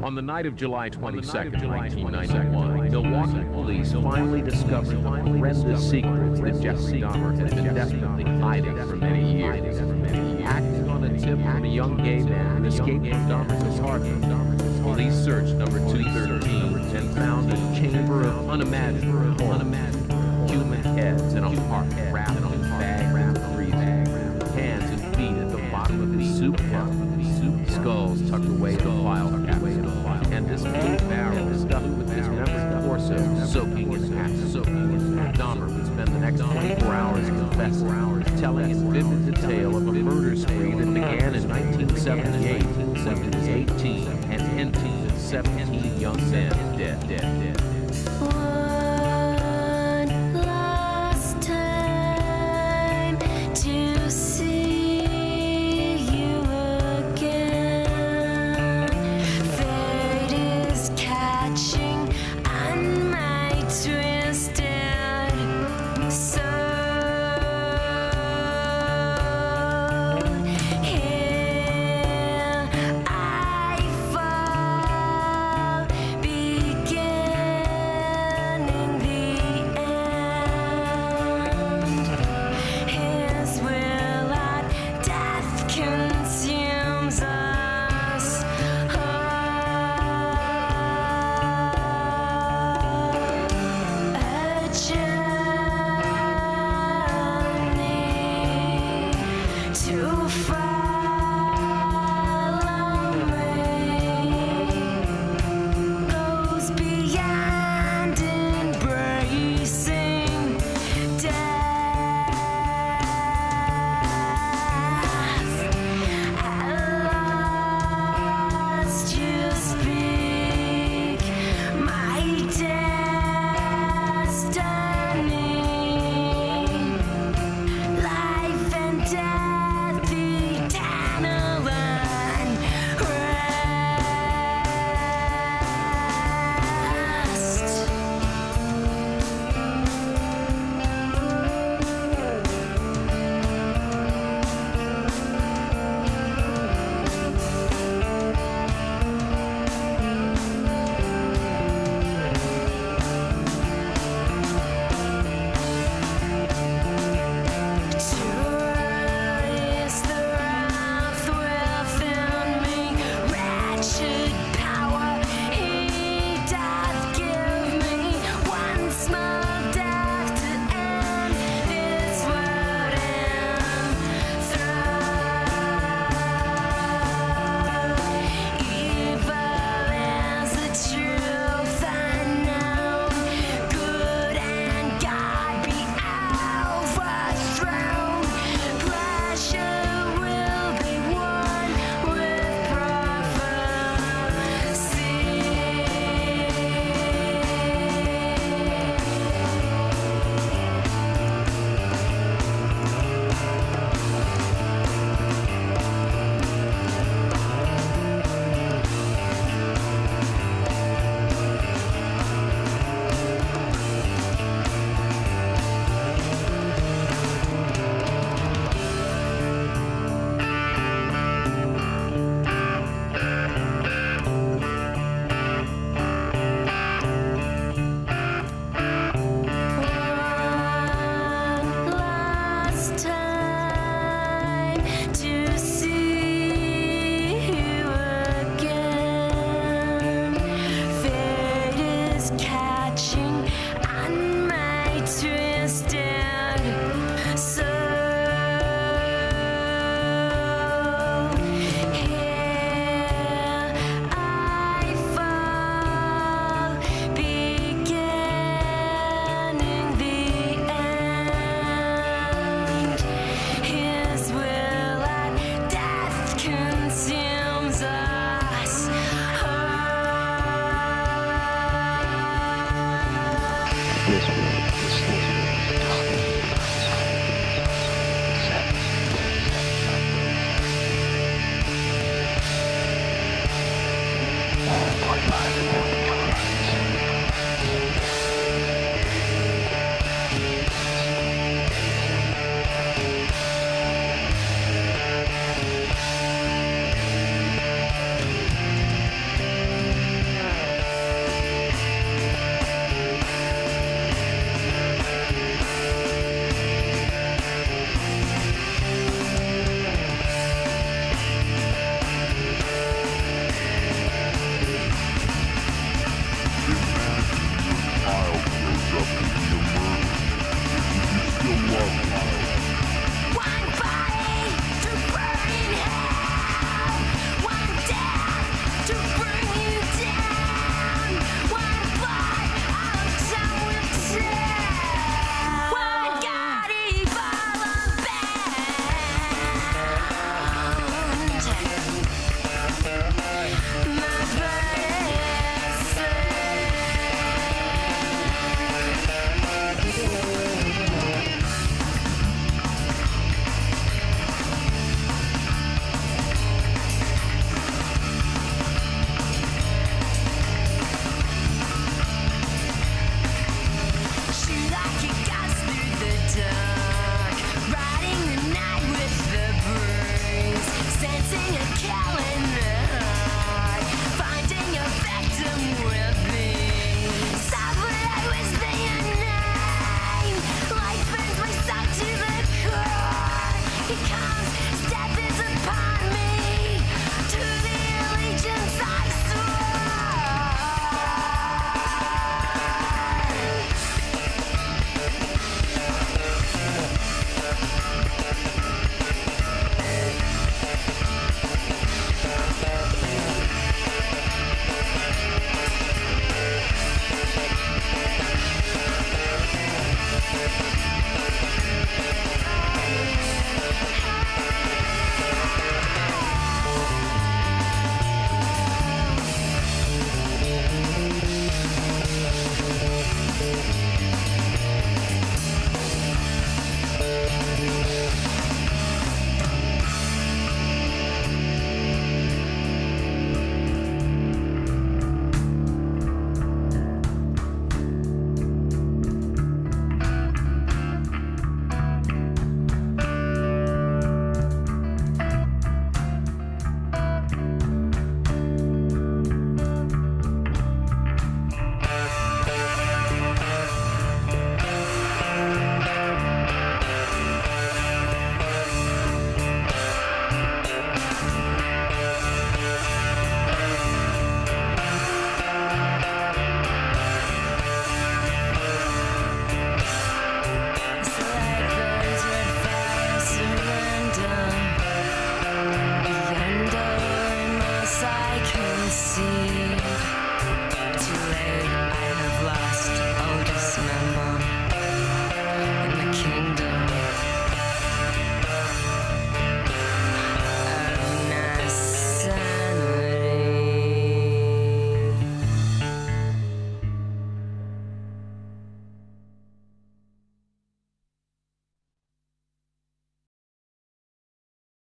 On the night of July 22nd, 1991, Milwaukee police finally discovered the horrendous secrets that Jeffrey Dahmer had been desperately hiding for many years. Acting on a tip from a young gay man who escaped from Dahmer's apartment, police searched number 213 and found a chamber of unimaginable human heads in a park wrapped in bags and freezing, hands and feet at the bottom of the soup cup, skulls tucked away in a file cabinet, and this blue barrel stuffed with dismembered torso soaking in acid. Dahmer would spend the next 24 hours confessing, telling in vivid detail of a murder spree that began in 1978 when he was 18 and ended with 17 young men dead.